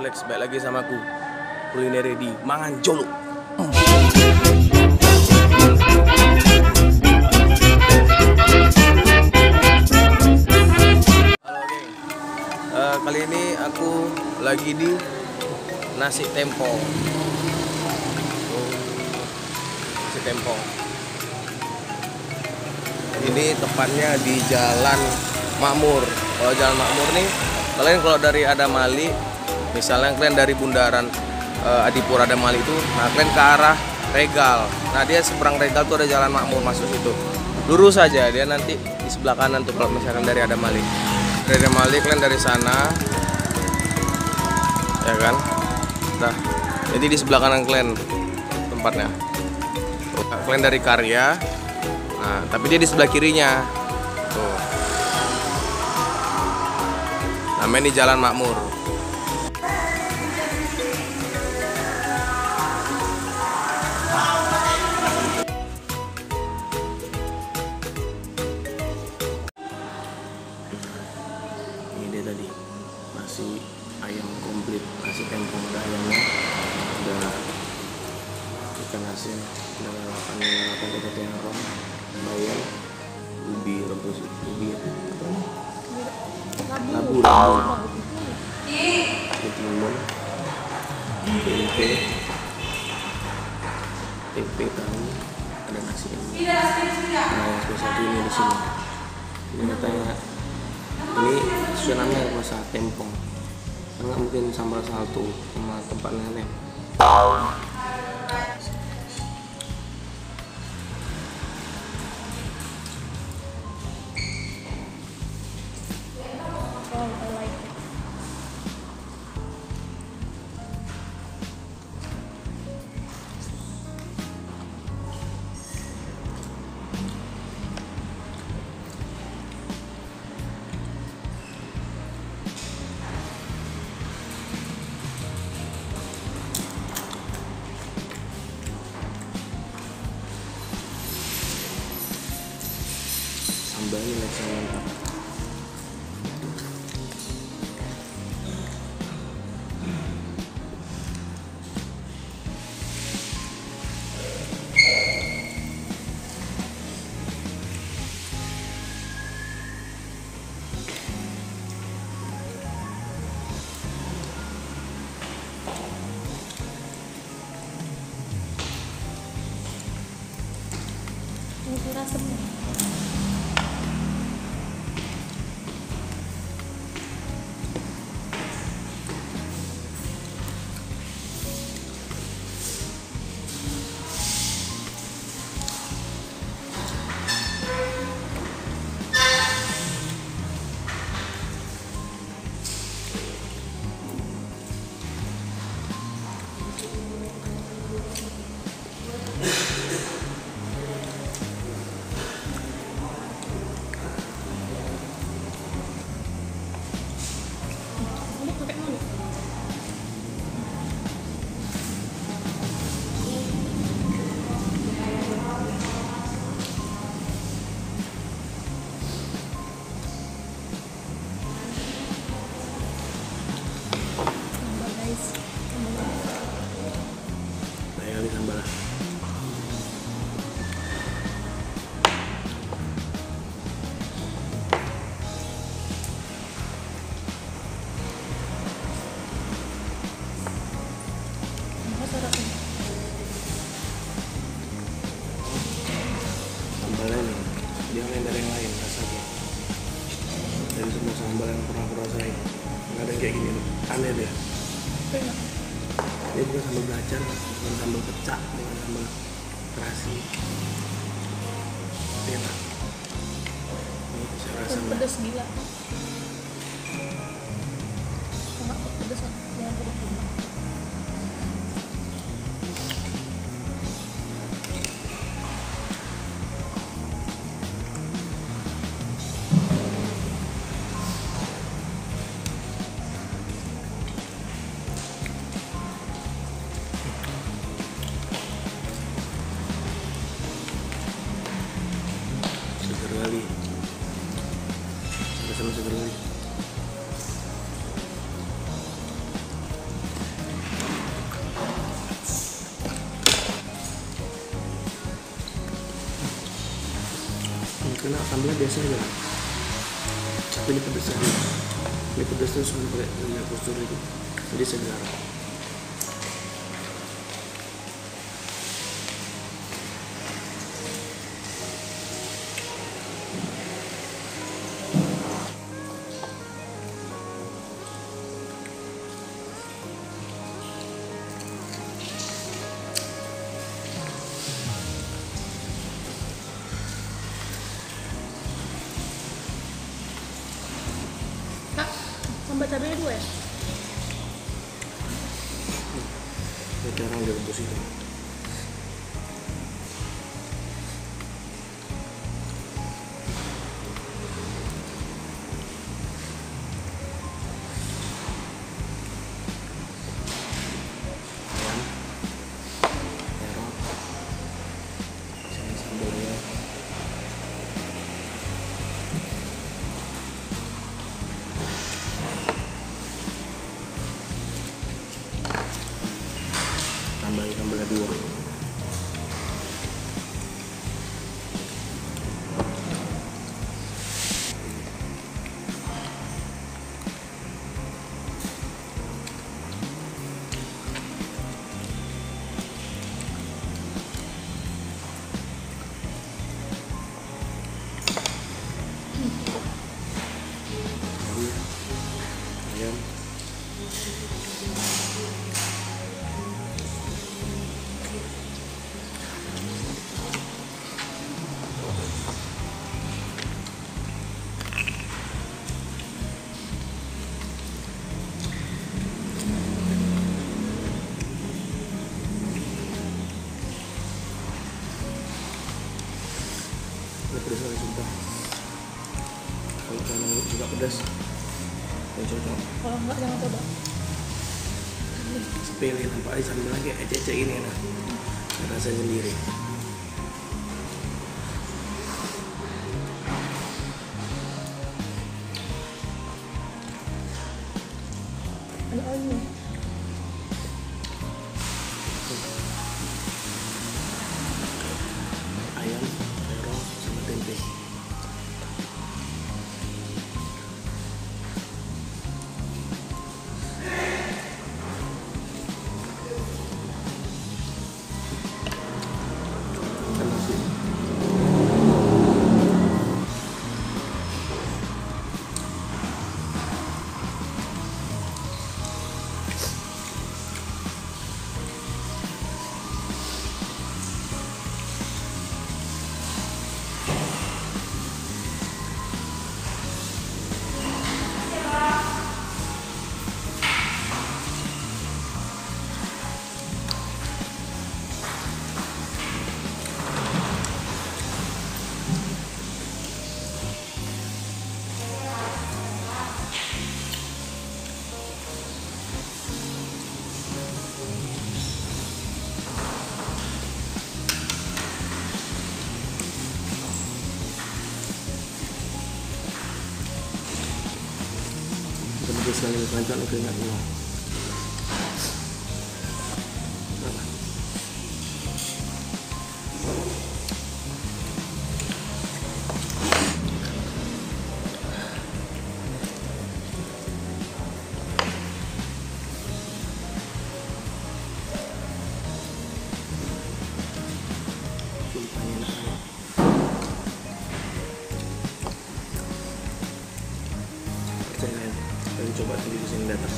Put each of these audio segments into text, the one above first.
Alex, balik lagi sama aku kuliner di Mangan Jolo. Halo geng, kali ini aku lagi di nasi tempong. Nasi tempong. Ini tepatnya di Jalan Makmur. Kalau Jalan Makmur nih, kalian kalau dari Adamali, misalnya kalian dari bundaran Adipura Adamali itu, nah kalian ke arah Regal. Nah dia seberang Regal tuh ada Jalan Makmur, masuk situ. Lurus saja, dia nanti di sebelah kanan tuh kalau misalkan dari Adamali. Dari Adamali kalian dari sana, ya kan? Nah, jadi di sebelah kanan kalian tempatnya. Kalian dari Karya, nah tapi dia di sebelah kirinya. Tuh. Namanya di Jalan Makmur. Ini dia tadi nasi ayam komplit, nasi tempong, ada ayamnya, ada ikan asin, ada lalapan terong, bayam, ubi rebus, ubi labu, timun, tempe tahu, ada nasi ini. Nah yang spesial ini di sini. Ini katanya ini sesuai namanya rasa tempong. Nggak mungkin sambal saltu sama tempat nenek. Sambalnya langsung mantap. Ini rasanya. Sambal. Sambalnya nih, dia lain dari yang lain rasanya. Dari semua sambal yang pernah aku rasain, nggak ada yang kayak gini loh. Aneh deh. Ini bukan sambal belacan, bukan sambal pecah, bukan sambal terasi. Enak. Ini saya rasa Pedas gila. Enggak pedas, jangan pedas gila. seger kali. Sampai enak sambelnya biasa aja, tapi ini pedas aja. Ini pedas tuh suka pakai minyak postur itu, jadi segar. Kak, sambal cabenya 2 ya? Ini jarang direbus itu. Ayam, terong, sama sambelnya. Tambahin sambelnya 2. Ayam, ini pedas sekali sumpah. Kalau kalian suka pedas, yang cocok. Kalau enggak jangan coba. Sepele nampak aja sambil lagi ecek-ecek ini enak. Rasa sendiri. Ada oilnya. Ayam, terong, sama tempe. Ikan nasi. Pedas sekali kelanjutan udah enak semua. Sumpah enak banget. Percaya kalian, kalian coba sendiri sini datang.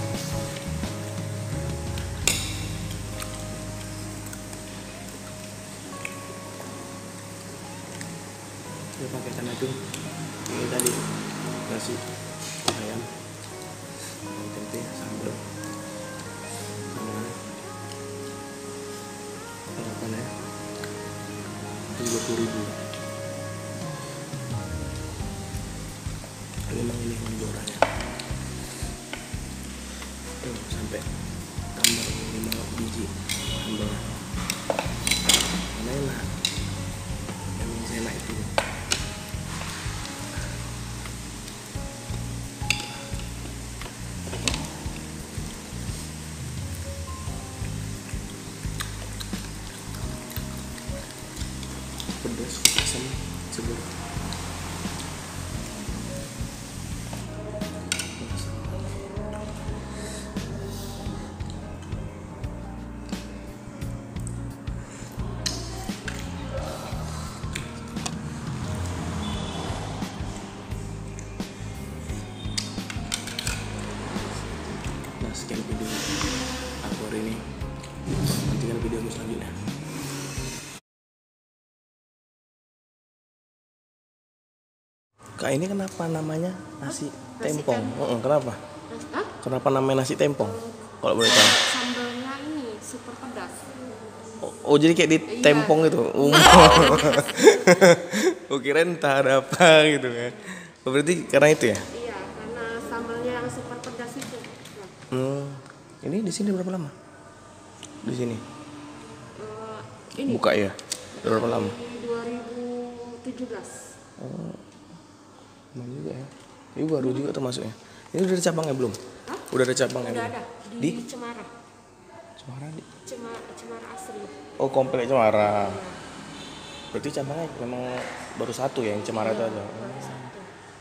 Ini pakai ikan aduh. Ini tadi nasi, ayam, tempe, sambal. Harapannya 20.000. Memang ini yang juaranya. Tuh sampai tambah 5 biji sambalnya. Karena enak. Yang enak itu. Pedas. sekian video aku hari ini. Nantikan video aku selanjutnya. Kak, ini kenapa namanya nasi tempong? Kenapa? Hah? Kenapa namanya nasi tempong? Kalau boleh tahu. Sambalnya ini super pedas. Oh, jadi kayak ditempong gitu. Oh, kirain entah ada apa gitu ya. Oh, berarti karena itu ya? Iya, karena sambalnya yang super pedas itu. Ini di sini berapa lama? Di sini. Ini Buka ya? Berapa lama? di 2017. Lama juga ya. Ini baru juga termasuknya. Ini udah ada cabangnya belum? Hah? Udah ada cabangnya Udah belum? ada Di Cemara. Cemara di. Cemara asli. Oh, komplek Cemara. Berarti cabangnya memang baru satu ya, yang Cemara itu aja. Baru satu.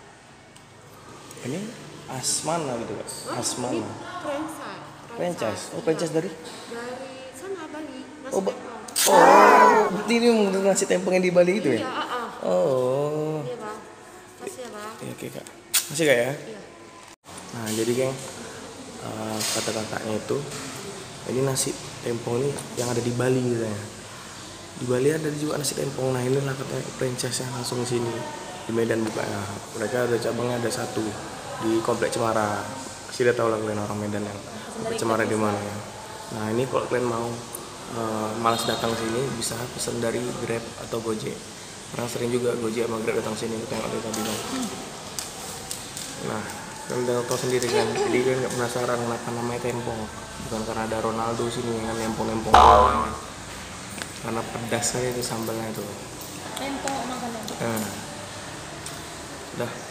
Ini Asmana gitu Kak. Asmana. Ini franchise. Franchise. Oh, franchise dari? Dari sana Bali. Nasi Oh, tempong. oh, berarti ini nasi tempong yang di Bali itu ya? Iya, Oh. Iya, Bang. Kasih ya, Bang. Iya, oke Kak. Masih Kak ya? Iya. Nah, jadi geng, kata kakaknya itu, ini nasi tempong ini yang ada di Bali gitu ya. Di Bali ada juga nasi tempong. Nah, inilah katanya franchise-nya langsung sini di Medan buka. Nah, mereka ada cabangnya ada satu di komplek Cemara. Pasti udah tahu lah kalian orang Medan yang komplek Cemara di mana ya. Nah, ini kalau kalian mau malas datang sini bisa pesan dari Grab atau Gojek. Karena sering juga Gojek sama Grab datang sini, kita nggak tadi bang. Nah, kalian udah tahu sendiri kan. Jadi kalian nggak penasaran kenapa namanya tempong? Bukan karena ada Ronaldo sini kan nempong-nempong. Karena pedasnya itu sambalnya itu. Tempong makanan. Nah, udah.